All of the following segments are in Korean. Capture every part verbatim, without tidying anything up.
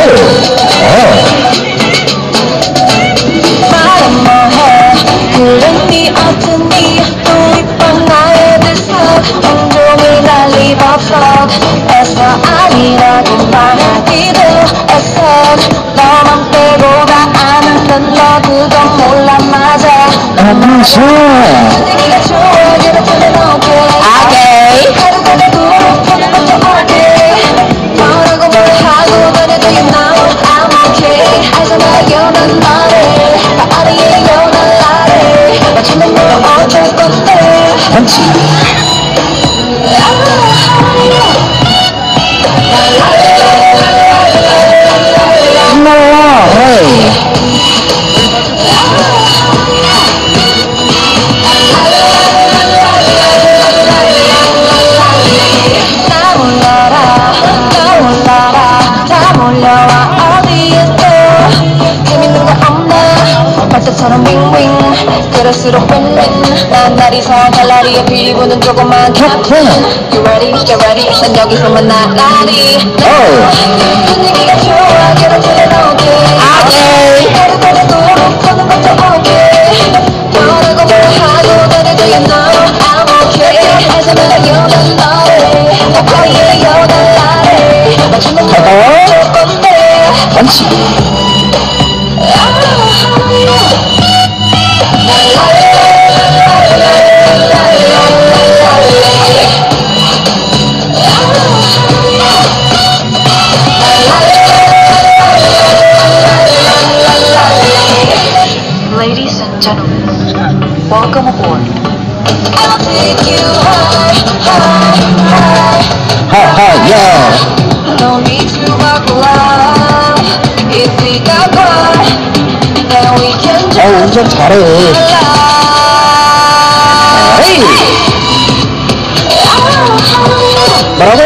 말은 뭐해 그랬니 어쩌니 또 이쁜 나의 들썩 온종일 난리 법석 애써 아니라고 말하기도 애써 너만 빼고 다 아는 너 그건 몰라 맞아 아 맞아. 분위기가 좋아 그렇다면 오케이 하루 종일 두루 푸는 것도 오케이 뭐라고 뭘 하고 다녀도 you know I'm okay 알잖아 you're 너를 아래에 you're 나를 맞추면 뭐 어쩔 건데 펀치. 몰라. 헤이. 나 몰라라 너 몰라라 다 몰려와 어디에 또 재밌는 거 없나 발톱처럼 윙윙 그럴수록 윈윈 난 날 이상한 갈라리에 비부는 조그만 캡틴 You ready? Get ready? 난 여기서만 나란히 분위기가 좋아 그렇다면 오케이 하루 종일 두루 푸는 것도 오케이 뭐라고 뭘 하고 다녀도 you know I'm okay 알잖아 you're 너를 아래에 you're 나를 맞추면 뭐 어쩔 건데 펀치. Ladies and gentlemen, welcome aboard. I'll take you high, high, high. 하하야. No need to buckle up. If we got caught, then we can 아 just 운전 잘해. fly. 헤이. 뭐라고?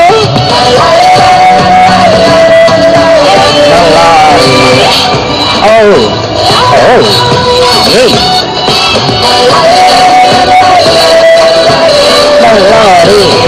랄라리. 어우. 어우. 에이. 랄라리.